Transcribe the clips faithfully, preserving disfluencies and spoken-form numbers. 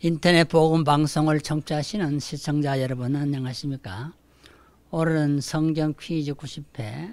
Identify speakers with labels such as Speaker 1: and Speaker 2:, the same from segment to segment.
Speaker 1: 인터넷 복음 방송을 청취하시는 시청자 여러분 안녕하십니까? 오늘은 성경 퀴즈 구십 회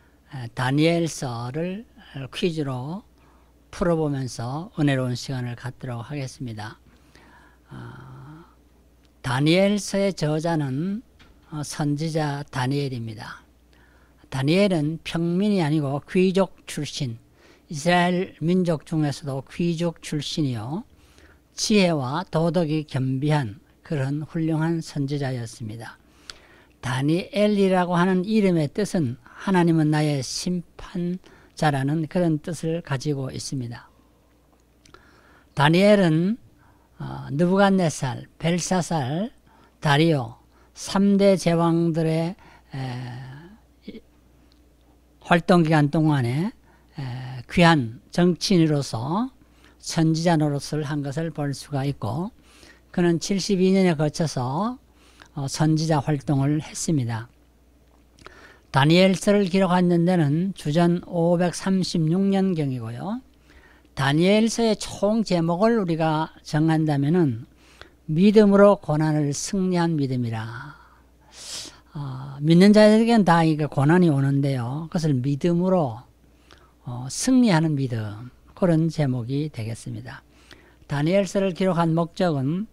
Speaker 1: 다니엘서를 퀴즈로 풀어보면서 은혜로운 시간을 갖도록 하겠습니다. 어, 다니엘서의 저자는 선지자 다니엘입니다. 다니엘은 평민이 아니고 귀족 출신, 이스라엘 민족 중에서도 귀족 출신이요 지혜와 도덕이 겸비한 그런 훌륭한 선지자였습니다. 다니엘이라고 하는 이름의 뜻은 하나님은 나의 심판자라는 그런 뜻을 가지고 있습니다. 다니엘은 어, 느부갓네살, 벨사살, 다리오 삼 대 제왕들의 에, 활동기간 동안에 에, 귀한 정치인으로서 선지자 노릇을 한 것을 볼 수가 있고, 그는 칠십이 년에 거쳐서 선지자 활동을 했습니다. 다니엘서를 기록한 데는 주전 오백삼십육 년경이고요. 다니엘서의 총 제목을 우리가 정한다면은 믿음으로 고난을 승리한 믿음이라. 어, 믿는 자들에게는 다 이게 고난이 오는데요. 그것을 믿음으로 어, 승리하는 믿음. 그런 제목이 되겠습니다. 다니엘서를 기록한 목적은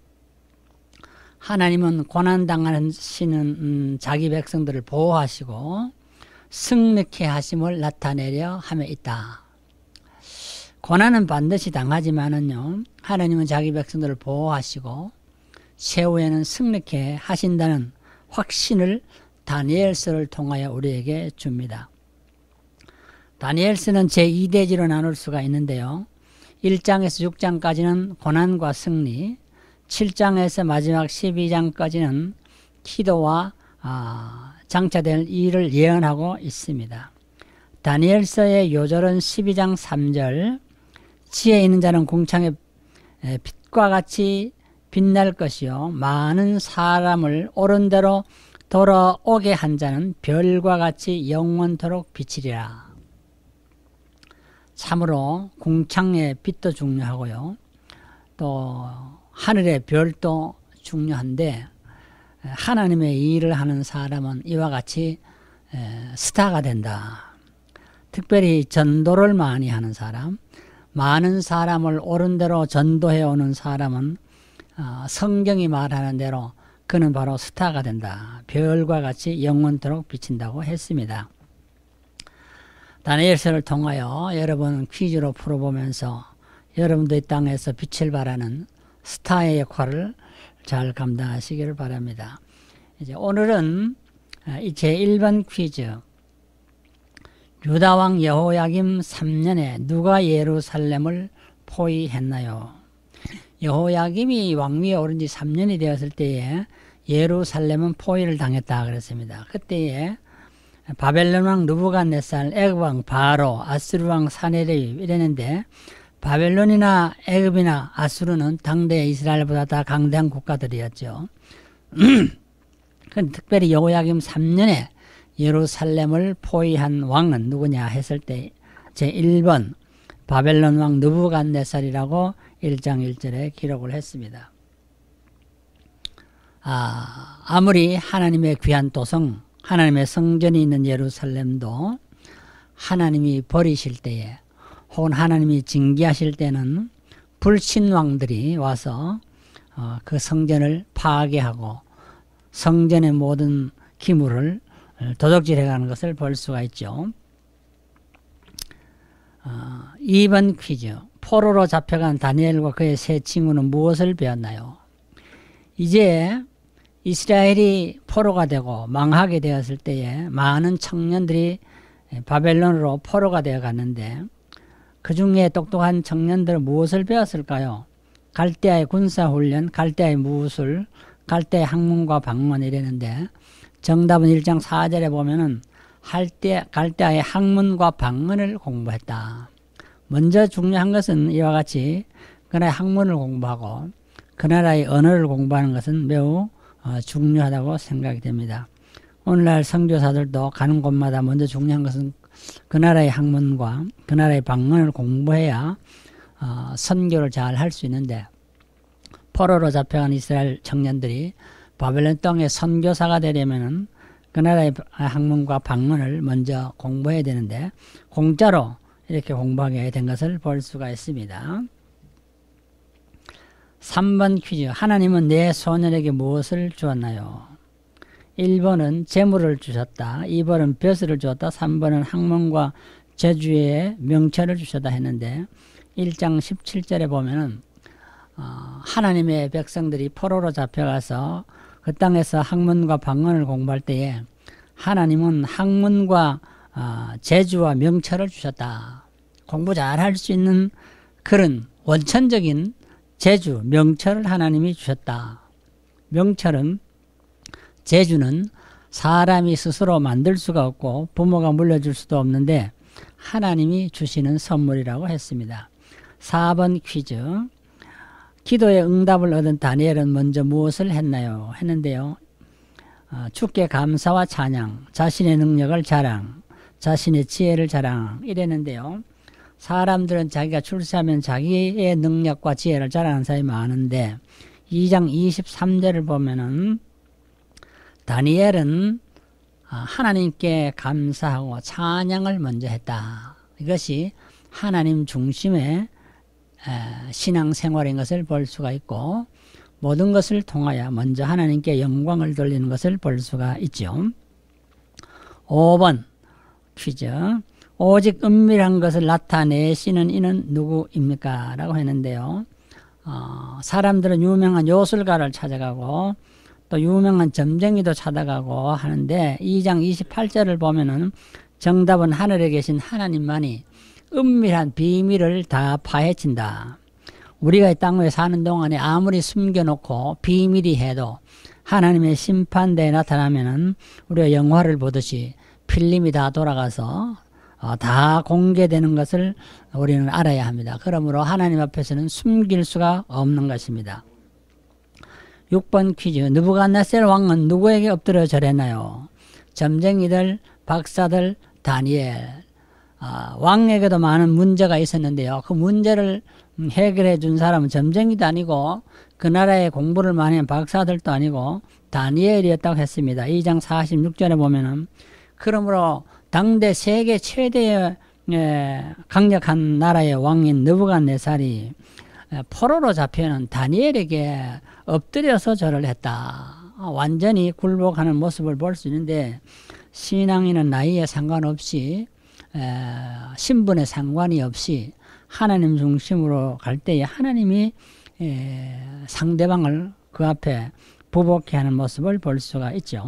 Speaker 1: 하나님은 고난당하시는 음, 자기 백성들을 보호하시고 승리케 하심을 나타내려 함에 있다. 고난은 반드시 당하지만은요, 하나님은 자기 백성들을 보호하시고 세후에는 승리케 하신다는 확신을 다니엘서를 통하여 우리에게 줍니다. 다니엘서는 제이 대지로 나눌 수가 있는데요. 일 장에서 육 장까지는 고난과 승리, 칠 장에서 마지막 십이 장까지는 기도와 아, 장차될 일을 예언하고 있습니다. 다니엘서의 요절은 십이 장 삼 절, 지혜 있는 자는 궁창의 빛과 같이 빛날 것이요 많은 사람을 옳은 대로 돌아오게 한 자는 별과 같이 영원토록 비치리라. 참으로 궁창의 빛도 중요하고요, 또 하늘의 별도 중요한데, 하나님의 일을 하는 사람은 이와 같이 스타가 된다. 특별히 전도를 많이 하는 사람, 많은 사람을 옳은 대로 전도해 오는 사람은 성경이 말하는 대로 그는 바로 스타가 된다. 별과 같이 영원토록 비친다고 했습니다. 다니엘서를 통하여 여러분 퀴즈로 풀어보면서 여러분도 이 땅에서 빛을 발하는 스타의 역할을 잘 감당하시기를 바랍니다. 이제 오늘은 제일 번 퀴즈. 유다왕 여호야김 삼 년에 누가 예루살렘을 포위했나요? 여호야김이 왕위에 오른 지 삼 년이 되었을 때에 예루살렘은 포위를 당했다 그랬습니다. 그때에 바벨론 왕 느부갓네살, 애굽 왕 바로, 아수르 왕 사네립 이랬는데, 바벨론이나 애굽이나 아수르는 당대 이스라엘보다 다 강대한 국가들이었죠. 특별히 여호야김 삼 년에 예루살렘을 포위한 왕은 누구냐 했을 때 제일 번 바벨론 왕 느부갓네살이라고 일 장 일 절에 기록을 했습니다. 아, 아무리 하나님의 귀한 도성, 하나님의 성전이 있는 예루살렘도 하나님이 버리실 때에 혹은 하나님이 징계하실 때는 불신왕들이 와서 어, 그 성전을 파괴하고 성전의 모든 기물을 도적질해가는 것을 볼 수가 있죠. 어, 이 번 퀴즈. 포로로 잡혀간 다니엘과 그의 세 친구는 무엇을 배웠나요? 이제 이스라엘이 포로가 되고 망하게 되었을 때에 많은 청년들이 바벨론으로 포로가 되어 갔는데, 그 중에 똑똑한 청년들은 무엇을 배웠을까요? 갈대아의 군사훈련, 갈대아의 무술, 갈대아의 학문과 방문 이랬는데, 정답은 일 장 사 절에 보면은 할대, 갈대아의 학문과 방문을 공부했다. 먼저 중요한 것은 이와 같이 그 나라의 학문을 공부하고 그 나라의 언어를 공부하는 것은 매우 어, 중요하다고 생각이 됩니다. 오늘날 선교사들도 가는 곳마다 먼저 중요한 것은 그 나라의 학문과 그 나라의 방언을 공부해야 어, 선교를 잘 할 수 있는데, 포로로 잡혀간 이스라엘 청년들이 바벨론 땅의 선교사가 되려면은 그 나라의 학문과 방언을 먼저 공부해야 되는데 공짜로 이렇게 공부하게 된 것을 볼 수가 있습니다. 삼 번 퀴즈. 하나님은 내 소년에게 무엇을 주었나요? 일 번은 재물을 주셨다. 이 번은 벼슬을 주었다. 삼 번은 학문과 재주의 명철을 주셨다 했는데 일 장 십칠 절에 보면은 어, 하나님의 백성들이 포로로 잡혀가서 그 땅에서 학문과 방언을 공부할 때에 하나님은 학문과 어, 재주와 명철을 주셨다. 공부 잘할 수 있는 그런 원천적인 재주, 명철을 하나님이 주셨다. 명철은, 재주는 사람이 스스로 만들 수가 없고 부모가 물려줄 수도 없는데 하나님이 주시는 선물이라고 했습니다. 사 번 퀴즈. 기도의 응답을 얻은 다니엘은 먼저 무엇을 했나요? 했는데요. 어, 주께 감사와 찬양, 자신의 능력을 자랑, 자신의 지혜를 자랑 이랬는데요. 사람들은 자기가 출세하면 자기의 능력과 지혜를 자랑하는 사람이 많은데 이 장 이십삼 절을 보면은 다니엘은 하나님께 감사하고 찬양을 먼저 했다. 이것이 하나님 중심의 신앙생활인 것을 볼 수가 있고 모든 것을 통하여 먼저 하나님께 영광을 돌리는 것을 볼 수가 있죠. 오 번 퀴즈. 오직 은밀한 것을 나타내시는 이는 누구입니까? 라고 했는데요. 어, 사람들은 유명한 요술가를 찾아가고 또 유명한 점쟁이도 찾아가고 하는데 이 장 이십팔 절을 보면은 정답은 하늘에 계신 하나님만이 은밀한 비밀을 다 파헤친다. 우리가 이 땅 위에 사는 동안에 아무리 숨겨놓고 비밀이 해도 하나님의 심판대에 나타나면은 우리가 영화를 보듯이 필름이 다 돌아가서 어, 다 공개되는 것을 우리는 알아야 합니다. 그러므로 하나님 앞에서는 숨길 수가 없는 것입니다. 육 번 퀴즈. 느부갓네살 왕은 누구에게 엎드려 절했나요? 점쟁이들, 박사들, 다니엘. 아, 왕에게도 많은 문제가 있었는데요. 그 문제를 해결해 준 사람은 점쟁이도 아니고 그 나라에 공부를 많이 한 박사들도 아니고 다니엘이었다고 했습니다. 이 장 사십육 절에 보면은 그러므로 당대 세계 최대의 강력한 나라의 왕인 느부갓네살이 포로로 잡혀는 다니엘에게 엎드려서 절을 했다. 완전히 굴복하는 모습을 볼 수 있는데 신앙인은 나이에 상관없이 신분에 상관이 없이 하나님 중심으로 갈 때에 하나님이 상대방을 그 앞에 부복해 하는 모습을 볼 수가 있죠.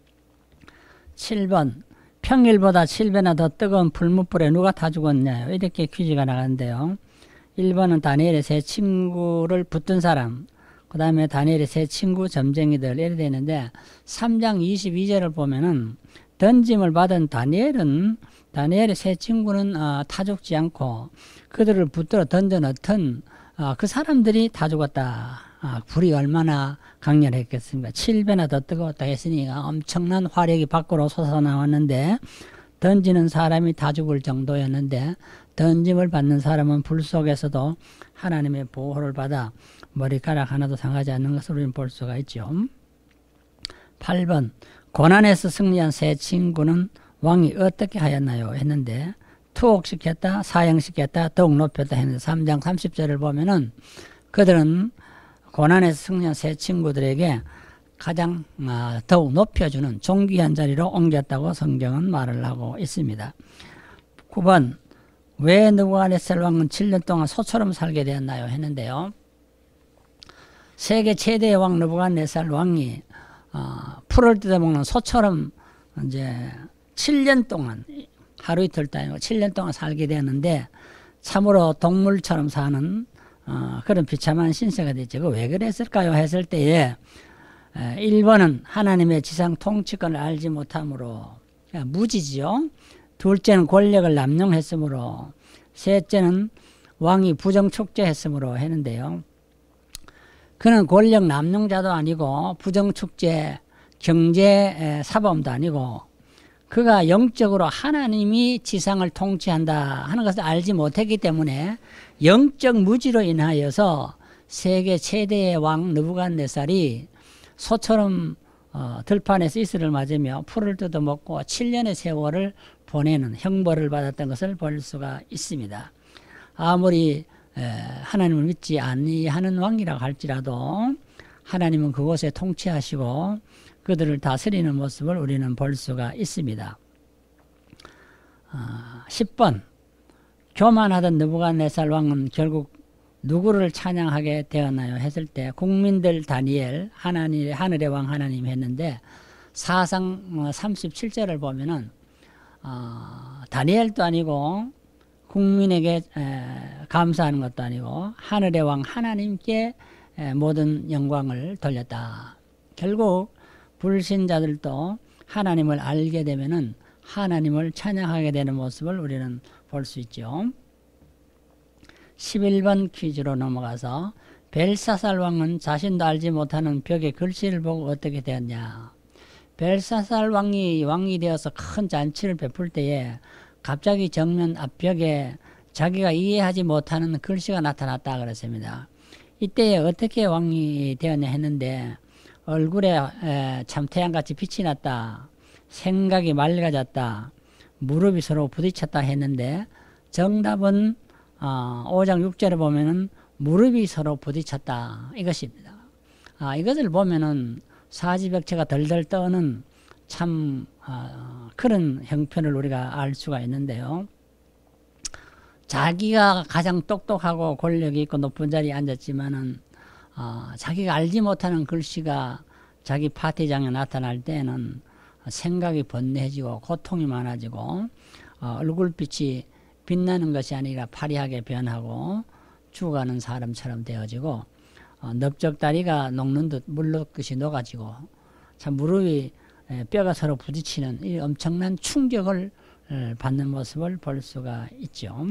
Speaker 1: 칠 번. 평일보다 칠 배나 더 뜨거운 풀무불에 누가 타 죽었냐요? 이렇게 퀴즈가 나가는데요. 일 번은 다니엘의 세 친구를 붙든 사람, 그 다음에 다니엘의 세 친구 점쟁이들 이래 되는데 삼 장 이십이 절을 보면은 던짐을 받은 다니엘은 다니엘의 세 친구는 어, 타 죽지 않고 그들을 붙들어 던져 넣던 어, 그 사람들이 타 죽었다. 아, 불이 얼마나 강렬했겠습니까? 칠 배나 더 뜨거웠다 했으니까 엄청난 화력이 밖으로 솟아나왔는데 던지는 사람이 다 죽을 정도였는데 던짐을 받는 사람은 불 속에서도 하나님의 보호를 받아 머리카락 하나도 상하지 않는 것을 우리는 볼 수가 있죠. 팔 번. 고난에서 승리한 세 친구는 왕이 어떻게 하였나요? 했는데 투옥시켰다, 사형시켰다, 더욱 높였다 했는데 삼 장 삼십 절을 보면은 그들은 고난에서 승리한 세 친구들에게 가장 더욱 높여주는 존귀한 자리로 옮겼다고 성경은 말을 하고 있습니다. 구 번. 왜 느부갓네살 왕은 칠 년 동안 소처럼 살게 되었나요? 했는데요. 세계 최대의 왕 느부갓네살 왕이 어, 풀을 뜯어먹는 소처럼 이제 칠 년 동안 하루 이틀 아니고 칠 년 동안 살게 되었는데 참으로 동물처럼 사는 어, 그런 비참한 신세가 됐죠. 그 왜 그랬을까요? 했을 때에 에, 일 번은 하나님의 지상 통치권을 알지 못함으로 무지지요. 둘째는 권력을 남용했으므로 셋째는 왕이 부정축제했으므로 했는데요. 그는 권력 남용자도 아니고 부정축제 경제 사범도 아니고 그가 영적으로 하나님이 지상을 통치한다 하는 것을 알지 못했기 때문에 영적 무지로 인하여서 세계 최대의 왕 느부갓네살이 소처럼 어, 들판에서 이슬을 맞으며 풀을 뜯어먹고 칠 년의 세월을 보내는 형벌을 받았던 것을 볼 수가 있습니다. 아무리 에, 하나님을 믿지 아니하는 왕이라고 할지라도 하나님은 그곳에 통치하시고 그들을 다스리는 모습을 우리는 볼 수가 있습니다. 어, 십 번 교만하던 느부갓네살 왕은 결국 누구를 찬양하게 되었나요? 했을 때 국민들 다니엘 하나님, 하늘의 왕 하나님 했는데 사상 삼십칠 절을 보면은 어, 다니엘도 아니고 국민에게 에, 감사하는 것도 아니고 하늘의 왕 하나님께 에, 모든 영광을 돌렸다. 결국 불신자들도 하나님을 알게 되면은 하나님을 찬양하게 되는 모습을 우리는 볼 수 있죠. 십일 번 퀴즈로 넘어가서 벨사살 왕은 자신도 알지 못하는 벽에 글씨를 보고 어떻게 되었냐. 벨사살 왕이 왕이 되어서 큰 잔치를 베풀 때에 갑자기 정면 앞벽에 자기가 이해하지 못하는 글씨가 나타났다 그랬습니다. 이때에 어떻게 왕이 되었냐 했는데 얼굴에 에, 참 태양같이 빛이 났다. 생각이 맑아졌다. 무릎이 서로 부딪혔다 했는데 정답은 어, 오 장 육 절에 보면은 무릎이 서로 부딪혔다 이것입니다. 아, 이것을 보면은 사지벽체가 덜덜 떠는 참 어, 그런 형편을 우리가 알 수가 있는데요. 자기가 가장 똑똑하고 권력이 있고 높은 자리에 앉았지만은 어, 자기가 알지 못하는 글씨가 자기 파티장에 나타날 때는 생각이 번뇌해지고 고통이 많아지고 어, 얼굴빛이 빛나는 것이 아니라 파리하게 변하고 죽어가는 사람처럼 되어지고 어, 넓적다리가 녹는 듯 물넣듯이 녹아지고 참 무릎이 에, 뼈가 서로 부딪히는 이 엄청난 충격을 에, 받는 모습을 볼 수가 있죠.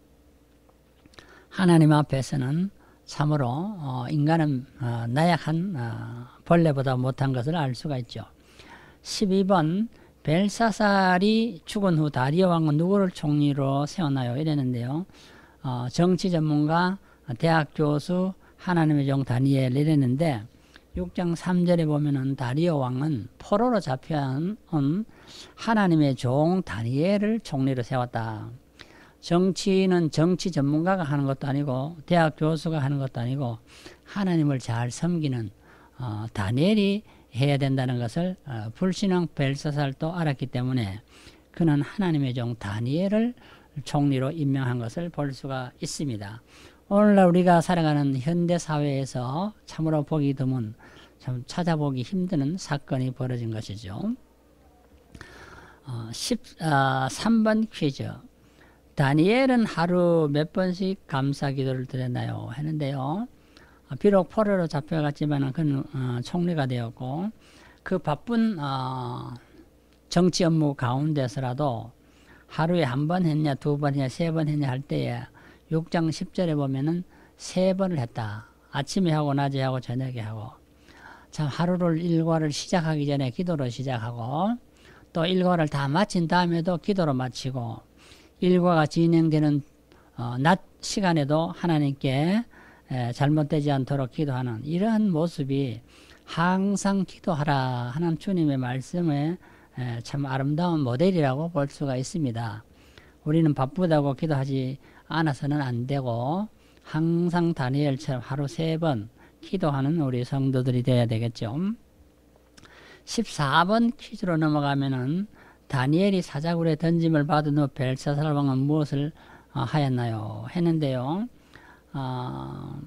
Speaker 1: 하나님 앞에서는 참으로 어, 인간은 어, 나약한 어, 벌레보다 못한 것을 알 수가 있죠. 십이 번 벨사살이 죽은 후 다리오 왕은 누구를 총리로 세웠나요? 이랬는데요. 어, 정치 전문가, 대학 교수, 하나님의 종 다니엘 이랬는데 육 장 삼 절에 보면은 다리오 왕은 포로로 잡혀온 하나님의 종 다니엘을 총리로 세웠다. 정치는 정치 전문가가 하는 것도 아니고 대학 교수가 하는 것도 아니고 하나님을 잘 섬기는 어, 다니엘이 해야 된다는 것을 어, 불신앙 벨사살도 알았기 때문에 그는 하나님의 종 다니엘을 총리로 임명한 것을 볼 수가 있습니다. 오늘날 우리가 살아가는 현대 사회에서 참으로 보기 드문 참 찾아보기 힘든 사건이 벌어진 것이죠. 어, 십삼 번 퀴즈. 다니엘은 하루 몇 번씩 감사 기도를 드렸나요? 했는데요. 비록 포로로 잡혀갔지만 그는 어, 총리가 되었고 그 바쁜 어, 정치 업무 가운데서라도 하루에 한 번 했냐 두 번 했냐 세 번 했냐 할 때에 육 장 십 절에 보면은 세 번을 했다. 아침에 하고 낮에 하고 저녁에 하고 참 하루를 일과를 시작하기 전에 기도로 시작하고 또 일과를 다 마친 다음에도 기도로 마치고 일과가 진행되는 어, 낮 시간에도 하나님께 에, 잘못되지 않도록 기도하는 이러한 모습이 항상 기도하라 하는 주님의 말씀에 에, 참 아름다운 모델이라고 볼 수가 있습니다. 우리는 바쁘다고 기도하지 않아서는 안 되고 항상 다니엘처럼 하루 세 번 기도하는 우리 성도들이 되어야 되겠죠. 십사 번 퀴즈로 넘어가면은 다니엘이 사자굴에 던짐을 받은 후 벨사살 왕은 무엇을 어, 하였나요? 했는데요. 어,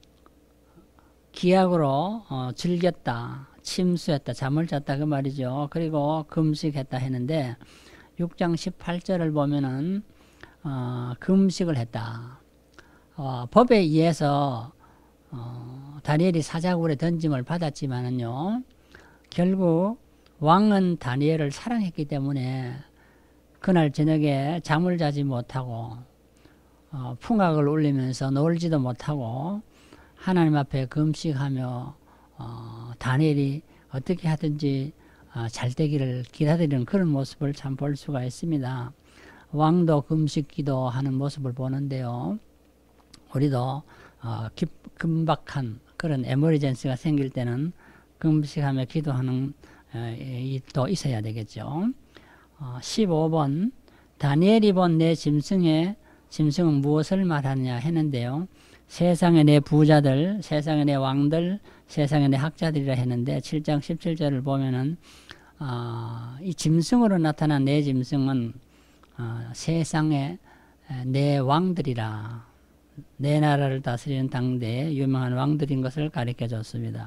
Speaker 1: 기약으로 어, 즐겼다, 침수했다, 잠을 잤다 그 말이죠. 그리고 금식했다 했는데 육 장 십팔 절을 보면은 어, 금식을 했다. 어, 법에 의해서 어, 다니엘이 사자굴에 던짐을 받았지만은요. 결국 왕은 다니엘을 사랑했기 때문에 그날 저녁에 잠을 자지 못하고 어, 풍악을 울리면서 놀지도 못하고 하나님 앞에 금식하며 어, 다니엘이 어떻게 하든지 어, 잘 되기를 기다리는 그런 모습을 참 볼 수가 있습니다. 왕도 금식 기도하는 모습을 보는데요. 우리도 어, 기, 긴박한 그런 에머리전시가 생길 때는 금식하며 기도하는 어, 일도 있어야 되겠죠. 어, 십오 번 다니엘이 본 내 짐승의 짐승은 무엇을 말하느냐 했는데요. 세상의 내 부자들, 세상의 내 왕들, 세상의 내 학자들이라 했는데 칠 장 십칠 절을 보면은 어, 이 짐승으로 나타난 내 짐승은 어, 세상의 내 왕들이라, 내 나라를 다스리는 당대의 유명한 왕들인 것을 가르쳐 줬습니다.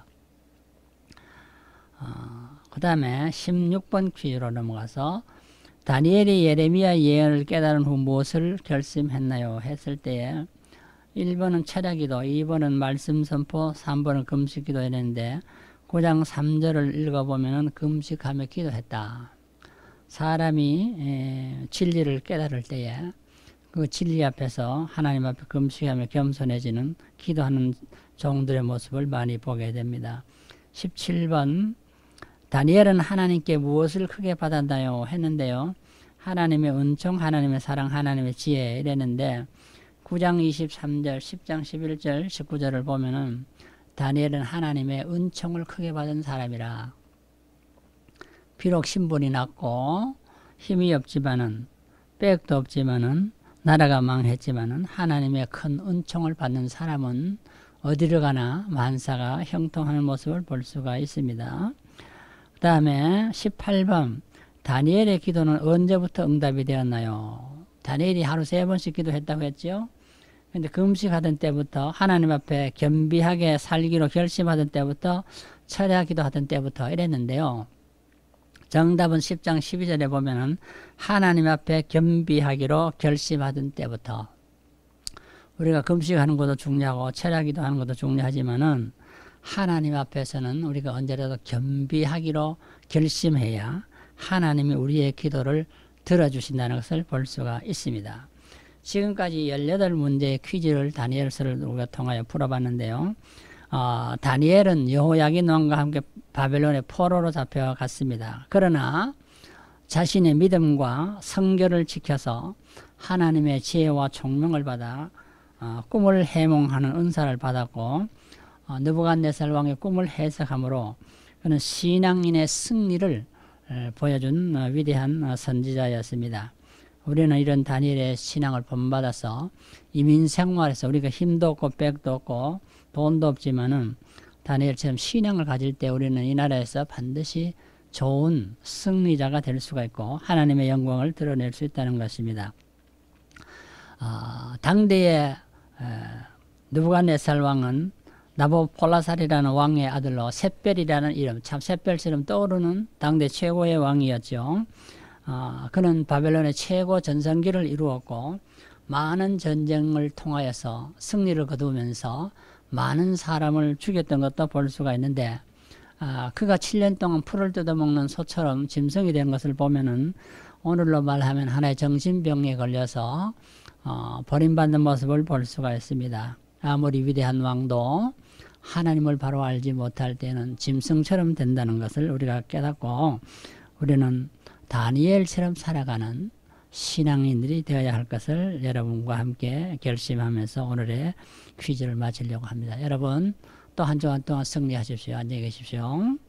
Speaker 1: 어, 그 다음에 십육 번 퀴즈로 넘어가서 다니엘이 예레미야 예언을 깨달은 후 무엇을 결심했나요? 했을 때에 일 번은 철야기도, 이 번은 말씀 선포, 삼 번은 금식기도 했는데 구 장 삼 절을 읽어보면 금식하며 기도했다. 사람이 에, 진리를 깨달을 때에 그 진리 앞에서 하나님 앞에 금식하며 겸손해지는 기도하는 종들의 모습을 많이 보게 됩니다. 십칠 번 다니엘은 하나님께 무엇을 크게 받았나요? 했는데요. 하나님의 은총, 하나님의 사랑, 하나님의 지혜 이랬는데 구 장 이십삼 절, 십 장 십일 절, 십구 절을 보면은 다니엘은 하나님의 은총을 크게 받은 사람이라. 비록 신분이 낮고 힘이 없지만은 백도 없지만은 나라가 망했지만은 하나님의 큰 은총을 받는 사람은 어디를 가나 만사가 형통하는 모습을 볼 수가 있습니다. 그 다음에 십팔 번 다니엘의 기도는 언제부터 응답이 되었나요? 다니엘이 하루 세 번씩 기도했다고 했죠. 근데 금식하던 때부터, 하나님 앞에 겸비하게 살기로 결심하던 때부터, 철야 기도하던 때부터 이랬는데요. 정답은 십 장 십이 절에 보면은 하나님 앞에 겸비하기로 결심하던 때부터. 우리가 금식하는 것도 중요하고 철야 기도하는 것도 중요하지만은 하나님 앞에서는 우리가 언제라도 겸비하기로 결심해야 하나님이 우리의 기도를 들어주신다는 것을 볼 수가 있습니다. 지금까지 열여덟 문제의 퀴즈를 다니엘서를 우리가 통하여 풀어봤는데요. 어, 다니엘은 여호야긴 왕과 함께 바벨론의 포로로 잡혀갔습니다. 그러나 자신의 믿음과 성결을 지켜서 하나님의 지혜와 총명을 받아 어, 꿈을 해몽하는 은사를 받았고 어, 느부갓네살 왕의 꿈을 해석함으로 그는 신앙인의 승리를 에, 보여준 어, 위대한 어, 선지자였습니다. 우리는 이런 다니엘의 신앙을 본받아서 이민 생활에서 우리가 힘도 없고 백도 없고 돈도 없지만은 다니엘처럼 신앙을 가질 때 우리는 이 나라에서 반드시 좋은 승리자가 될 수가 있고 하나님의 영광을 드러낼 수 있다는 것입니다. 어, 당대의 느부갓네살 왕은 나보폴라살이라는 왕의 아들로 샛별이라는 이름, 참 샛별처럼 떠오르는 당대 최고의 왕이었죠. 어, 그는 바벨론의 최고 전성기를 이루었고 많은 전쟁을 통하여서 승리를 거두면서 많은 사람을 죽였던 것도 볼 수가 있는데 어, 그가 칠 년 동안 풀을 뜯어먹는 소처럼 짐승이 된 것을 보면은 오늘로 말하면 하나의 정신병에 걸려서 어, 버림받는 모습을 볼 수가 있습니다. 아무리 위대한 왕도 하나님을 바로 알지 못할 때는 짐승처럼 된다는 것을 우리가 깨닫고 우리는 다니엘처럼 살아가는 신앙인들이 되어야 할 것을 여러분과 함께 결심하면서 오늘의 퀴즈를 마치려고 합니다. 여러분 또 한 주간 동안 승리하십시오. 안녕히 계십시오.